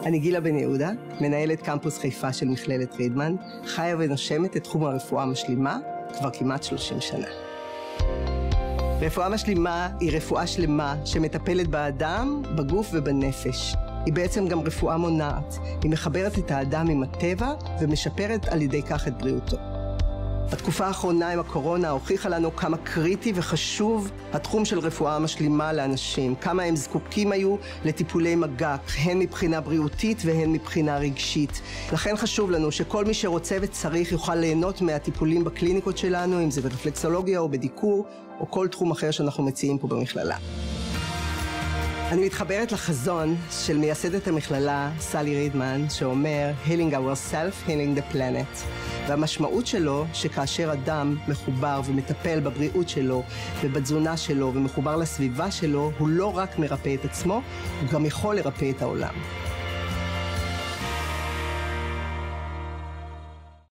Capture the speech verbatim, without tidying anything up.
אני גילה בן יהודה, מנהלת קמפוס חיפה של מכללת רידמן, חיה ונושמת את תחום הרפואה המשלימה כבר כמעט שלושים שנה. רפואה משלימה היא רפואה שלמה שמטפלת באדם, בגוף ובנפש. היא בעצם גם רפואה מונעת. היא מחברת את האדם עם הטבע ומשפרת על ידי כך את בריאותו. התקופה האחרונה עם הקורונה הוכיחה לנו כמה קריטי וחשוב התחום של רפואה משלימה לאנשים, כמה הם זקוקים היו לטיפולי מגע, הן מבחינה בריאותית והן מבחינה רגשית. לכן חשוב לנו שכל מי שרוצה וצריך יוכל ליהנות מהטיפולים בקליניקות שלנו, אם זה ברפלקסולוגיה או בדיקור, או כל תחום אחר שאנחנו מציעים פה במכללה. אני מתחברת לחזון של מייסדת המכללה, סלי רידמן, שאומר Healing ourselves, healing the planet. והמשמעות שלו שכאשר אדם מחובר ומטפל בבריאות שלו ובתזונה שלו ומחובר לסביבה שלו, הוא לא רק מרפא את עצמו, הוא גם יכול לרפא את העולם.